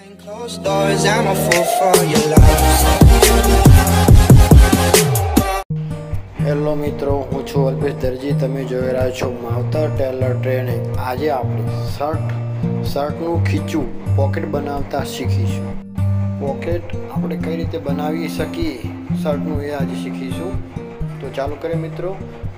Closed doors, I'm a fool for your love. Hello મિત્રો, હું છું અલ્પેશ દરજી. તમે જોઈ રહ્યા છો માવતર ટેલર ટ્રેનિંગ. આજે આપણે શર્ટનું ખીચું પોકેટ બનાવતા શીખીશું. પોકેટ આપણે કઈ રીતે બનાવી શકીએ શર્ટનું એ આજે શીખીશું. તો ચાલુ કરીએ મિત્રો.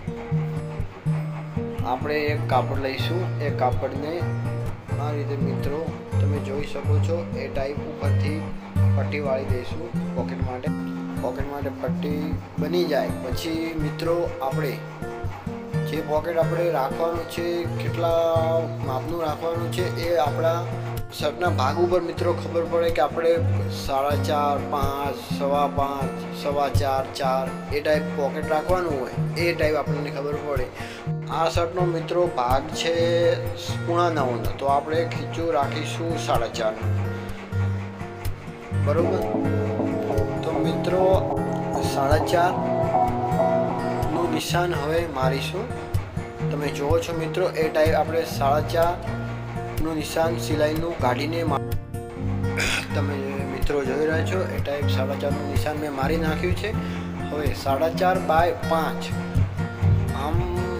આપણે એક કાપડ લઈશું. એ કાપડને આ રીતે મિત્રો તમે જોઈ શકો છો એ ટાઈપ ઉપરથી પટ્ટી વાળી દઈશું. પોકેટ માટે પટ્ટી બની જાય પછી મિત્રો આપણે જે પોકેટ આપણે રાખવાનું છે, કેટલા માપનું રાખવાનું છે એ આપણા શર્ટના ભાગ ઉપર મિત્રો ખબર પડે કે આપણે 4.5, 5, 5.5, 4.5, 4 એ ટાઈપ પોકેટ રાખવાનું હોય. એ ટાઈપ આપણને ખબર પડે. આ શર્ટનો મિત્રો ભાગ છે 9.5, તો આપણે ખીચું રાખીશું 4.5, બરોબર. તો મિત્રો 4.5 નું નિશાન હવે મારીશું. તમે જુઓ છો મિત્રો એ ટાઈપ આપણે 4.5 નું નિશાન સિલાઈનું કાઢીને તમે મિત્રો જોઈ રહ્યા છો એ ટાઈપ 4.5 નું નિશાન મેં મારી નાખ્યું છે. હવે 4.5/5 આમ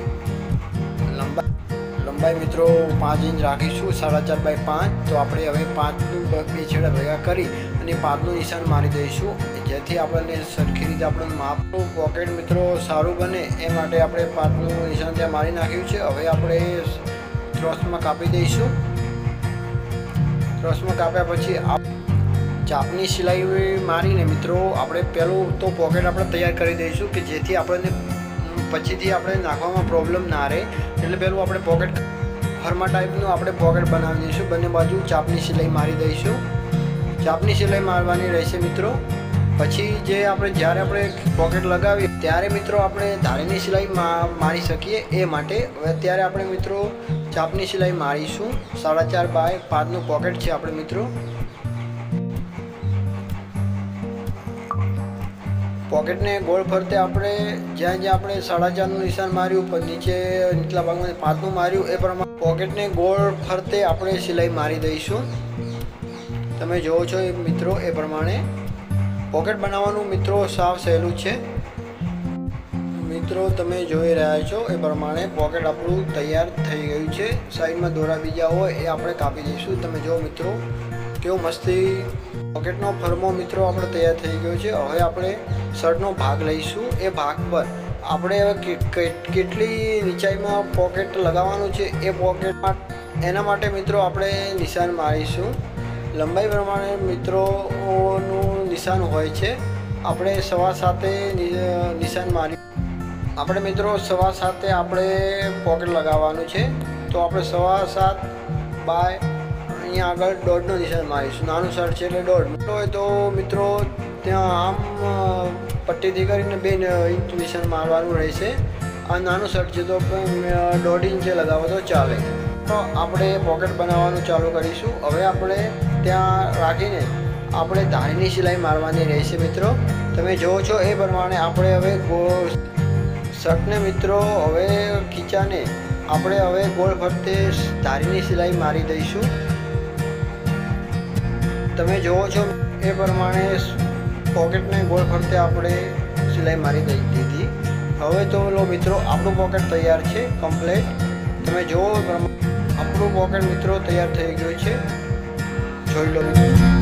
લંબાઈ મિત્રો 5 ઇંચ રાખીશું. 4.5/5 તો આપણે હવે 5નું બે છેડા ભેગા કરી અને 5નું નિશાન મારી દઈશું, જેથી આપણને સરખી રીતે આપણું માપનું પોકેટ મિત્રો સારું બને. એ માટે આપણે 5નું નિશાન ત્યાં મારી નાખ્યું છે. હવે આપણે ક્રોસમાં કાપી દઈશું. ક્રોસમાં કાપ્યા પછી ચાપની સિલાઈ મારીને મિત્રો આપણે પહેલું તો પોકેટ આપણે તૈયાર કરી દઈશું, કે જેથી આપણને પછીથી આપણે નાખવામાં પ્રોબ્લેમ ના રહે. એટલે પહેલું આપણે પોકેટ ફરમા ટાઈપનું આપણે પોકેટ બનાવી દઈશું. બંને બાજુ ચાપની સિલાઈ મારી દઈશું. ચાપની સિલાઈ મારવાની રહેશે મિત્રો. પછી જ્યારે આપણે પોકેટ લગાવીએ ત્યારે મિત્રો આપણે ધારીની સિલાઈ મારી શકીએ. એ માટે અત્યારે આપણે મિત્રો ચાપની સિલાઈ મારીશું. 4.5/5નું પોકેટ છે આપણે મિત્રો. પોકેટને ગોળ ફરતે આપણે જ્યાં આપણે 4.5નું નિશાન માર્યું, પર નીચલા ભાગમાં 5નું માર્યું, એ પ્રમાણે પોકેટને ગોળ ફરતે આપણે સિલાઈ મારી દઈશું. તમે જોવો છો એ મિત્રો એ પ્રમાણે પોકેટ બનાવવાનું મિત્રો સાવ સહેલું છે. મિત્રો તમે જોઈ રહ્યા છો એ પ્રમાણે પોકેટ આપણું તૈયાર થઈ ગયું છે. સાઈડમાં દોરા બીજા હોય એ આપણે કાપી દઈશું. તમે જો મિત્રો કેવું મસ્તી પોકેટનો ફરમો મિત્રો આપણે તૈયાર થઈ ગયો છે. હવે આપણે શર્ટનો ભાગ લઈશું. એ ભાગ પર આપણે હવે કેટલી ઊંચાઈમાં પોકેટ લગાવવાનું છે એ પોકેટમાં એના માટે મિત્રો આપણે નિશાન મારીશું. લંબાઈ પ્રમાણે મિત્રોનું નિશાન હોય છે. આપણે 7.25 નિશાન મારી આપણે મિત્રો 7.25 આપણે પોકેટ લગાવવાનું છે. તો આપણે 7.25 અહીંયા આગળ 1.5નું નિશાન મારીશું. નાનું શર્ટ છે એટલે 1.5 હોય તો મિત્રો ત્યાં આમ પટ્ટીથી કરીને 2 ઇંચ નિશાન મારવાનું રહેશે. આ નાનું શર્ટ છે તો 1.5 ઇંચે લગાવો તો ચાલે. તો આપણે પોકેટ બનાવવાનું ચાલુ કરીશું. હવે આપણે ત્યાં રાખીને આપણે ધારીની સિલાઈ મારવાની રહેશે મિત્રો. તમે જુઓ છો એ પ્રમાણે આપણે હવે શર્ટને મિત્રો હવે ખીચાને આપણે હવે ગોળ ફરતે ધારીની સિલાઈ મારી દઈશું. તમે જુઓ છો એ પ્રમાણે પોકેટને ગોળ ફરતે આપણે સિલાઈ મારી દીધી. હવે તો લો મિત્રો આપણું પોકેટ તૈયાર છે કમ્પ્લીટ. તમે જુઓ આપણું પોકેટ મિત્રો તૈયાર થઈ ગયું છે. જોઈ લો મિત્રો.